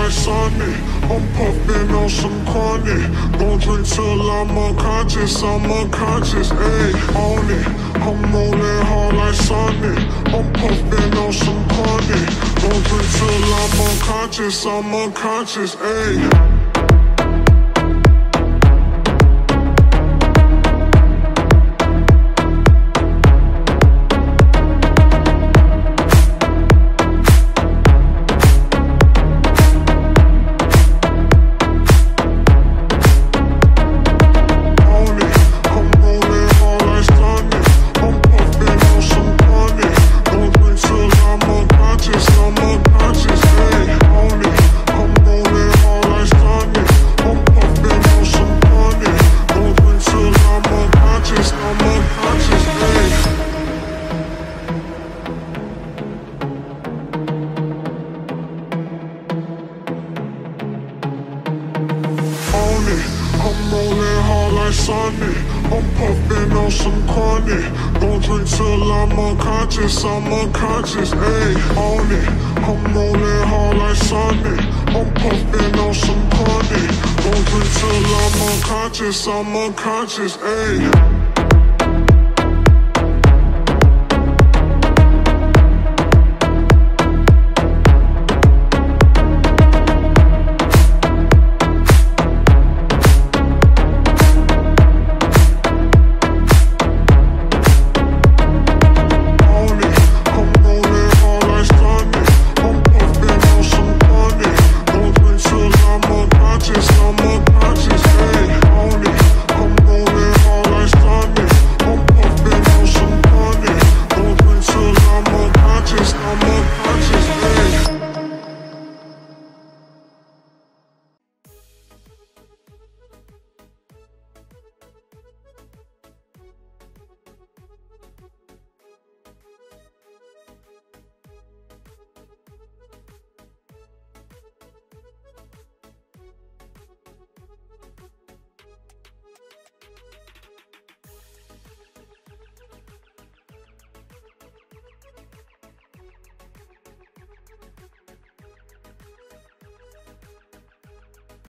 like Sonic. I'm puffing on some Cronic. Gon' drink till I'm unconscious, I'm unconscious, ayy, on it. I'm rolling hard like Sonic. I'm puffing on some Cronic. Gon' drink till I'm unconscious, I'm unconscious, ayy. I'm rolling hard like Sonic. I'm puffing on some Cronic. Gon' drink till I'm unconscious, I'm unconscious, ayy, on it. I'm rolling hard like Sonic. I'm puffing on some Cronic. Gon' drink till I'm unconscious, I'm unconscious, ayy.